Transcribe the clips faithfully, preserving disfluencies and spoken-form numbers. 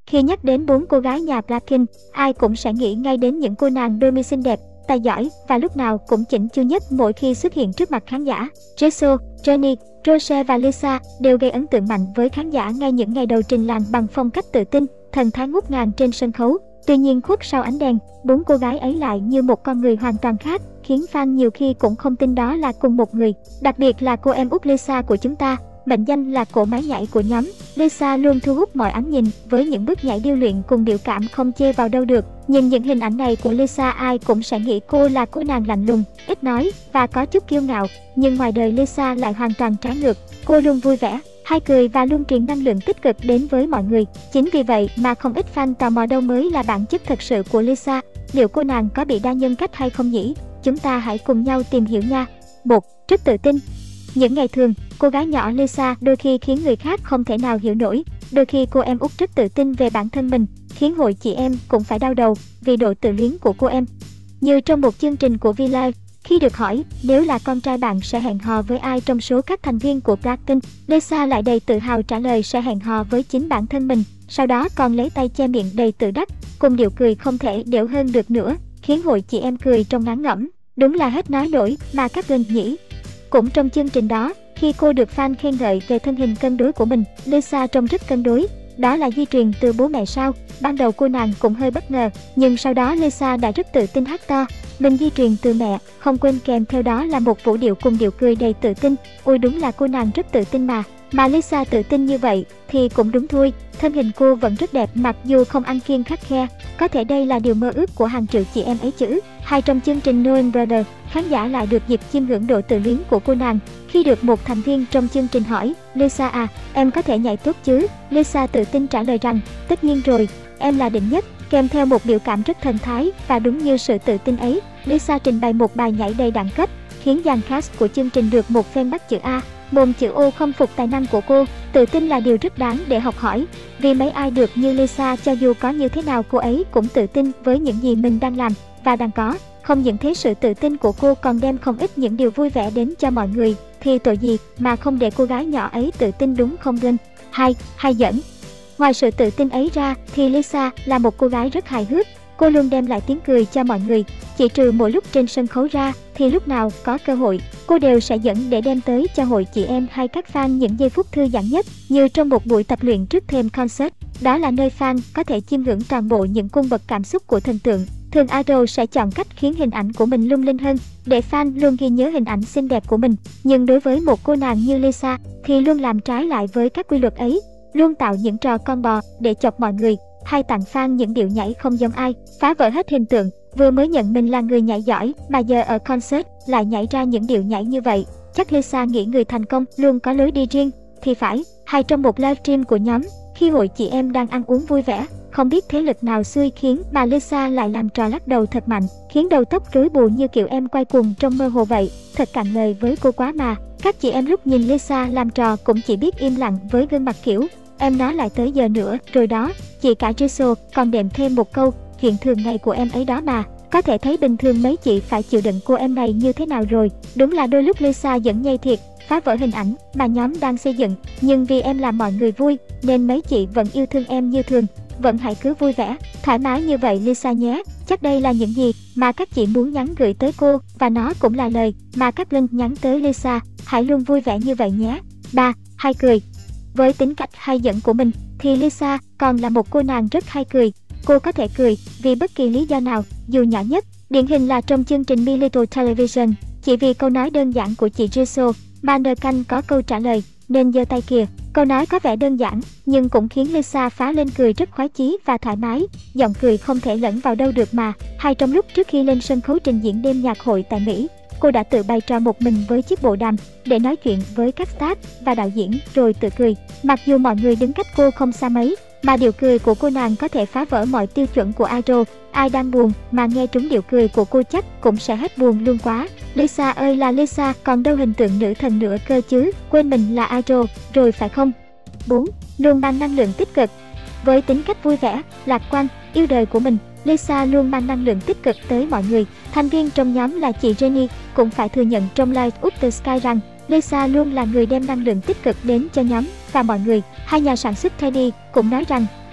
Khi nhắc đến bốn cô gái nhà Blackpink, ai cũng sẽ nghĩ ngay đến những cô nàng đôi mi xinh đẹp, tài giỏi và lúc nào cũng chỉnh chu nhất mỗi khi xuất hiện trước mặt khán giả. Jisoo, Jennie, Rose và Lisa đều gây ấn tượng mạnh với khán giả ngay những ngày đầu trình làng bằng phong cách tự tin, thần thái ngút ngàn trên sân khấu. Tuy nhiên khuất sau ánh đèn, bốn cô gái ấy lại như một con người hoàn toàn khác, khiến fan nhiều khi cũng không tin đó là cùng một người. Đặc biệt là cô em út Lisa của chúng ta, mệnh danh là cỗ máy nhảy của nhóm. Lisa luôn thu hút mọi ánh nhìn với những bước nhảy điêu luyện cùng biểu cảm không chê vào đâu được. Nhìn những hình ảnh này của Lisa, ai cũng sẽ nghĩ cô là cô nàng lạnh lùng, ít nói và có chút kiêu ngạo. Nhưng ngoài đời Lisa lại hoàn toàn trái ngược. Cô luôn vui vẻ, hay cười và luôn truyền năng lượng tích cực đến với mọi người. Chính vì vậy mà không ít fan tò mò đâu mới là bản chất thật sự của Lisa. Liệu cô nàng có bị đa nhân cách hay không nhỉ? Chúng ta hãy cùng nhau tìm hiểu nha. một. Rất tự tin. Những ngày thường, cô gái nhỏ Lisa đôi khi khiến người khác không thể nào hiểu nổi. Đôi khi cô em út rất tự tin về bản thân mình, khiến hội chị em cũng phải đau đầu vì độ tự luyến của cô em. Như trong một chương trình của V-Live, khi được hỏi nếu là con trai bạn sẽ hẹn hò với ai trong số các thành viên của Blackpink, Lisa lại đầy tự hào trả lời sẽ hẹn hò với chính bản thân mình. Sau đó còn lấy tay che miệng đầy tự đắc, cùng điệu cười không thể đểu hơn được nữa, khiến hội chị em cười trong ngán ngẩm. Đúng là hết nói nổi mà các bên nhỉ. Cũng trong chương trình đó, khi cô được fan khen ngợi về thân hình cân đối của mình, Lisa trông rất cân đối. Đó là di truyền từ bố mẹ sao? Ban đầu cô nàng cũng hơi bất ngờ, nhưng sau đó Lisa đã rất tự tin hát to. Mình di truyền từ mẹ, không quên kèm theo đó là một vũ điệu cùng điệu cười đầy tự tin. Ôi đúng là cô nàng rất tự tin mà. Mà Lisa tự tin như vậy thì cũng đúng thôi, thân hình cô vẫn rất đẹp mặc dù không ăn kiêng khắt khe. Có thể đây là điều mơ ước của hàng triệu chị em ấy chứ. Hay trong chương trình Knowing Brother, khán giả lại được dịp chiêm ngưỡng độ tự luyến của cô nàng. Khi được một thành viên trong chương trình hỏi, Lisa à, em có thể nhảy tốt chứ? Lisa tự tin trả lời rằng, tất nhiên rồi, em là đỉnh nhất. Kèm theo một biểu cảm rất thần thái và đúng như sự tự tin ấy, Lisa trình bày một bài nhảy đầy đẳng cấp, khiến dàn cast của chương trình được một phen bắt chữ A, mồm chữ O không phục tài năng của cô. Tự tin là điều rất đáng để học hỏi, vì mấy ai được như Lisa cho dù có như thế nào cô ấy cũng tự tin với những gì mình đang làm và đang có. Không những thế, sự tự tin của cô còn đem không ít những điều vui vẻ đến cho mọi người, thì tội gì mà không để cô gái nhỏ ấy tự tin đúng không Linh? hai. Hay dẫn. Ngoài sự tự tin ấy ra thì Lisa là một cô gái rất hài hước. Cô luôn đem lại tiếng cười cho mọi người. Chỉ trừ mỗi lúc trên sân khấu ra thì lúc nào có cơ hội, cô đều sẽ dẫn để đem tới cho hội chị em hay các fan những giây phút thư giãn nhất, như trong một buổi tập luyện trước thềm concert. Đó là nơi fan có thể chiêm ngưỡng toàn bộ những cung bậc cảm xúc của thần tượng. Thường idol sẽ chọn cách khiến hình ảnh của mình lung linh hơn, để fan luôn ghi nhớ hình ảnh xinh đẹp của mình. Nhưng đối với một cô nàng như Lisa thì luôn làm trái lại với các quy luật ấy, luôn tạo những trò con bò để chọc mọi người, hay tặng fan những điệu nhảy không giống ai, phá vỡ hết hình tượng. Vừa mới nhận mình là người nhảy giỏi mà giờ ở concert lại nhảy ra những điệu nhảy như vậy. Chắc Lisa nghĩ người thành công luôn có lối đi riêng thì phải. Hay trong một livestream của nhóm, khi hội chị em đang ăn uống vui vẻ, không biết thế lực nào xui khiến mà Lisa lại làm trò lắc đầu thật mạnh, khiến đầu tóc rối bù như kiểu em quay cuồng trong mơ hồ vậy. Thật cạn lời với cô quá mà. Các chị em lúc nhìn Lisa làm trò cũng chỉ biết im lặng với gương mặt kiểu em nói lại tới giờ nữa rồi đó. Chị cả Jisoo còn đệm thêm một câu, chuyện thường ngày của em ấy đó mà. Có thể thấy bình thường mấy chị phải chịu đựng cô em này như thế nào rồi. Đúng là đôi lúc Lisa dẫn nhây thiệt, phá vỡ hình ảnh mà nhóm đang xây dựng. Nhưng vì em làm mọi người vui nên mấy chị vẫn yêu thương em như thường. Vẫn hãy cứ vui vẻ, thoải mái như vậy Lisa nhé. Chắc đây là những gì mà các chị muốn nhắn gửi tới cô, và nó cũng là lời mà các Linh nhắn tới Lisa. Hãy luôn vui vẻ như vậy nhé. ba. Hay cười. Với tính cách hay giận của mình thì Lisa còn là một cô nàng rất hay cười. Cô có thể cười vì bất kỳ lý do nào, dù nhỏ nhất. Điển hình là trong chương trình My Little Television, chỉ vì câu nói đơn giản của chị Jisoo mà Nơ Canh có câu trả lời nên giơ tay kìa. Câu nói có vẻ đơn giản nhưng cũng khiến Lisa phá lên cười rất khoái chí và thoải mái. Giọng cười không thể lẫn vào đâu được mà. Hay trong lúc trước khi lên sân khấu trình diễn đêm nhạc hội tại Mỹ, cô đã tự bày trò một mình với chiếc bộ đàm để nói chuyện với các staff và đạo diễn rồi tự cười. Mặc dù mọi người đứng cách cô không xa mấy, mà điệu cười của cô nàng có thể phá vỡ mọi tiêu chuẩn của idol. Ai đang buồn mà nghe trúng điệu cười của cô chắc cũng sẽ hết buồn luôn quá. Lisa ơi là Lisa, còn đâu hình tượng nữ thần nữa cơ chứ, quên mình là idol rồi phải không? bốn. Luôn mang năng lượng tích cực. Với tính cách vui vẻ, lạc quan, yêu đời của mình, Lisa luôn mang năng lượng tích cực tới mọi người. Thành viên trong nhóm là chị Jennie cũng phải thừa nhận trong live Up the Sky rằng Lisa luôn là người đem năng lượng tích cực đến cho nhóm và mọi người. Hai nhà sản xuất Teddy cũng nói rằng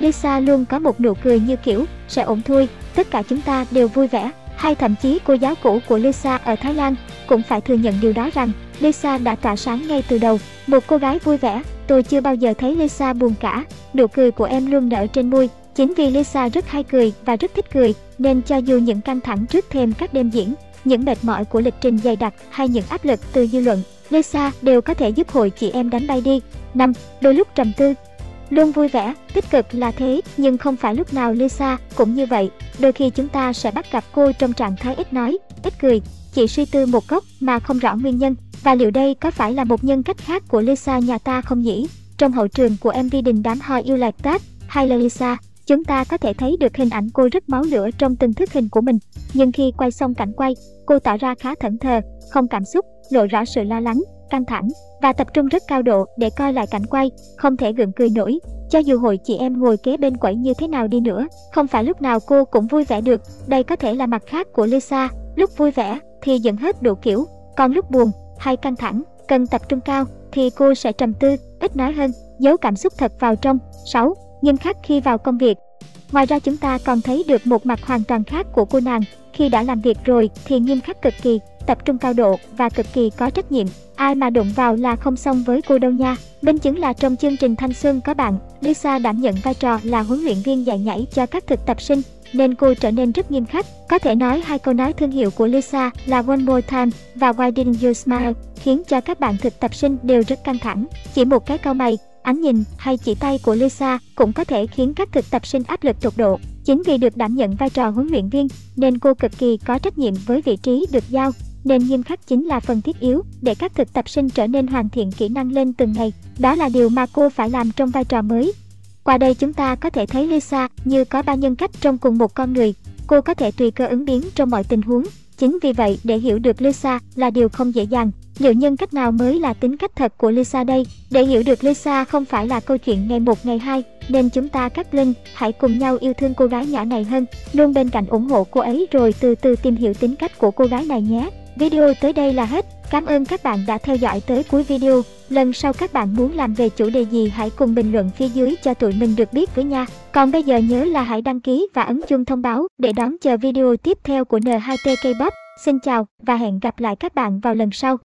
Lisa luôn có một nụ cười như kiểu, sẽ ổn thôi, tất cả chúng ta đều vui vẻ. Hay thậm chí cô giáo cũ của Lisa ở Thái Lan cũng phải thừa nhận điều đó rằng Lisa đã tỏa sáng ngay từ đầu. Một cô gái vui vẻ, tôi chưa bao giờ thấy Lisa buồn cả, nụ cười của em luôn nở trên môi. Chính vì Lisa rất hay cười và rất thích cười, nên cho dù những căng thẳng trước thềm các đêm diễn, những mệt mỏi của lịch trình dày đặc hay những áp lực từ dư luận, Lisa đều có thể giúp hội chị em đánh bay đi. năm. Đôi lúc trầm tư. Luôn vui vẻ, tích cực là thế, nhưng không phải lúc nào Lisa cũng như vậy. Đôi khi chúng ta sẽ bắt gặp cô trong trạng thái ít nói, ít cười, chỉ suy tư một góc mà không rõ nguyên nhân. Và liệu đây có phải là một nhân cách khác của Lisa nhà ta không nhỉ? Trong hậu trường của em vê Đình Đám Hoa Yêu Lạc Tác hay là Lisa, chúng ta có thể thấy được hình ảnh cô rất máu lửa trong từng thước hình của mình. Nhưng khi quay xong cảnh quay, cô tỏ ra khá thẫn thờ, không cảm xúc, lộ rõ sự lo lắng, căng thẳng và tập trung rất cao độ để coi lại cảnh quay, không thể gượng cười nổi. Cho dù hội chị em ngồi kế bên quẩy như thế nào đi nữa, không phải lúc nào cô cũng vui vẻ được. Đây có thể là mặt khác của Lisa, lúc vui vẻ thì giận hết đủ kiểu, còn lúc buồn hay căng thẳng, cần tập trung cao thì cô sẽ trầm tư, ít nói hơn, giấu cảm xúc thật vào trong. sáu. Nghiêm khắc khi vào công việc. Ngoài ra chúng ta còn thấy được một mặt hoàn toàn khác của cô nàng. Khi đã làm việc rồi thì nghiêm khắc cực kỳ, tập trung cao độ và cực kỳ có trách nhiệm. Ai mà đụng vào là không xong với cô đâu nha. Minh chứng là trong chương trình Thanh Xuân Có Bạn, Lisa đảm nhận vai trò là huấn luyện viên dạy nhảy cho các thực tập sinh, nên cô trở nên rất nghiêm khắc. Có thể nói hai câu nói thương hiệu của Lisa là One More Time và Why Didn't You Smile khiến cho các bạn thực tập sinh đều rất căng thẳng. Chỉ một cái cau mày, ánh nhìn hay chỉ tay của Lisa cũng có thể khiến các thực tập sinh áp lực tột độ. Chính vì được đảm nhận vai trò huấn luyện viên nên cô cực kỳ có trách nhiệm với vị trí được giao, nên nghiêm khắc chính là phần thiết yếu để các thực tập sinh trở nên hoàn thiện kỹ năng lên từng ngày. Đó là điều mà cô phải làm trong vai trò mới. Qua đây chúng ta có thể thấy Lisa như có ba nhân cách trong cùng một con người. Cô có thể tùy cơ ứng biến trong mọi tình huống. Chính vì vậy, để hiểu được Lisa là điều không dễ dàng. Liệu nhân cách nào mới là tính cách thật của Lisa đây? Để hiểu được Lisa không phải là câu chuyện ngày một ngày hai, nên chúng ta các linh hãy cùng nhau yêu thương cô gái nhỏ này hơn, luôn bên cạnh ủng hộ cô ấy rồi từ từ tìm hiểu tính cách của cô gái này nhé. Video tới đây là hết. Cảm ơn các bạn đã theo dõi tới cuối video. Lần sau các bạn muốn làm về chủ đề gì hãy cùng bình luận phía dưới cho tụi mình được biết với nha. Còn bây giờ nhớ là hãy đăng ký và ấn chuông thông báo để đón chờ video tiếp theo của en hai tê K-pop. Xin chào và hẹn gặp lại các bạn vào lần sau.